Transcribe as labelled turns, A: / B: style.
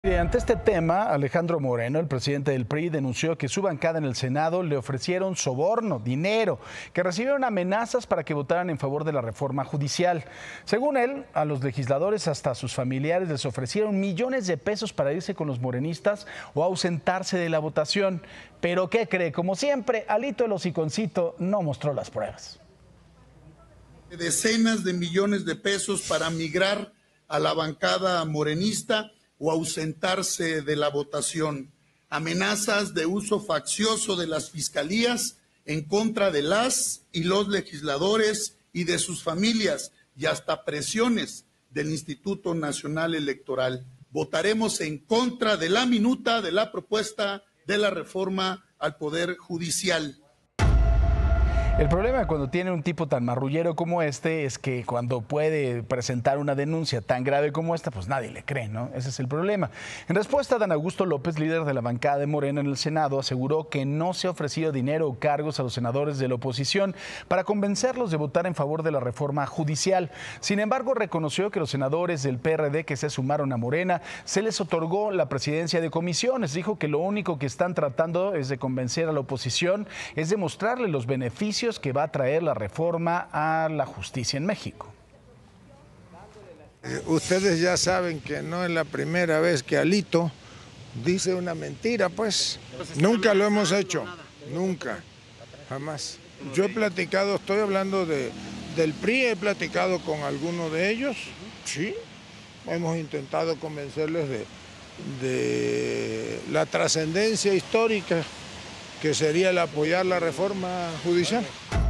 A: Ante este tema, Alejandro Moreno, el presidente del PRI, denunció que su bancada en el Senado le ofrecieron soborno, dinero, que recibieron amenazas para que votaran en favor de la reforma judicial. Según él, a los legisladores, hasta a sus familiares, les ofrecieron millones de pesos para irse con los morenistas o ausentarse de la votación. Pero ¿qué cree? Como siempre, Alito el hociconcito no mostró las pruebas.
B: Decenas de millones de pesos para migrar a la bancada morenista o ausentarse de la votación, amenazas de uso faccioso de las fiscalías en contra de las y los legisladores y de sus familias, y hasta presiones del Instituto Nacional Electoral. Votaremos en contra de la minuta de la propuesta de la reforma al Poder Judicial.
A: El problema cuando tiene un tipo tan marrullero como este es que cuando puede presentar una denuncia tan grave como esta, pues nadie le cree, ¿no? Ese es el problema. En respuesta, Dan Augusto López, líder de la bancada de Morena en el Senado, aseguró que no se ha ofrecido dinero o cargos a los senadores de la oposición para convencerlos de votar en favor de la reforma judicial. Sin embargo, reconoció que los senadores del PRD que se sumaron a Morena se les otorgó la presidencia de comisiones. Dijo que lo único que están tratando es de convencer a la oposición, es de mostrarle los beneficios que va a traer la reforma a la justicia en México.
C: Ustedes ya saben que no es la primera vez que Alito dice una mentira, pues. Nunca lo hemos hecho, nunca, jamás. Yo he platicado, estoy hablando del PRI, he platicado con algunos de ellos, sí. Hemos intentado convencerles de la trascendencia histórica que sería el apoyar la reforma judicial.